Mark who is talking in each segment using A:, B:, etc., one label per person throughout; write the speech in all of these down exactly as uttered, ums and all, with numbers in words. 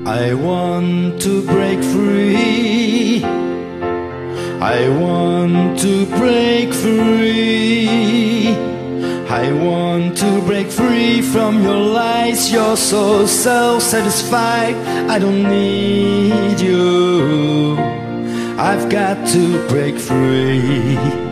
A: I want to break free. I want to break free. I want to break free from your lies. You're so self-satisfied. I don't need you. I've got to break free.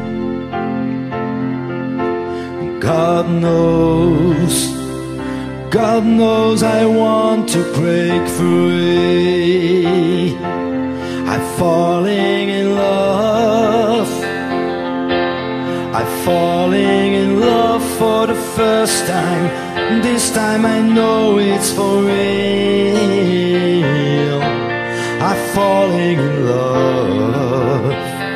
A: God knows, God knows I want to break free. I'm falling in love. I'm falling in love for the first time. This time I know it's for real. I'm falling in love.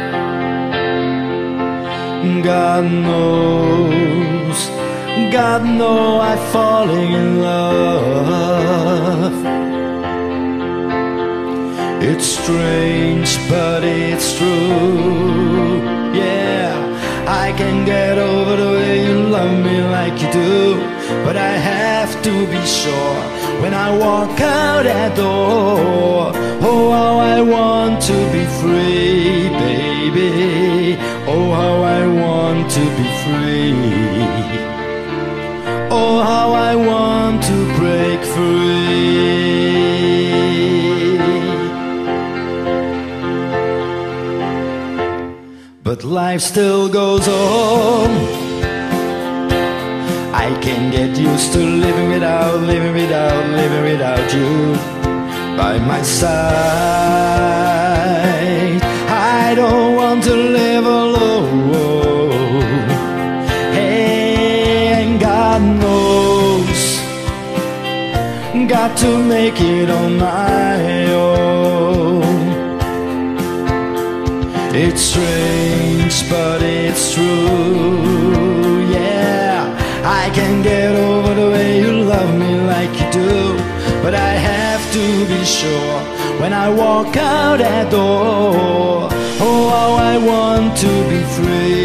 A: God knows, God knows I'm falling in love. It's strange, but it's true. Yeah, I can get over the way you love me like you do, but I have to be sure when I walk out that door. Oh, how I want to be free, baby. Oh, how I want to be free. Oh, how I want to break free. But life still goes on. I can't get used to living without, living without, living without you by my side. I don't want to live alone. Hey, and God knows, got to make it on my own. It's strange, but it's true. Yeah, I can get over the way you love me like you do, but I have to be sure when I walk out that door. Oh, how I want to be free.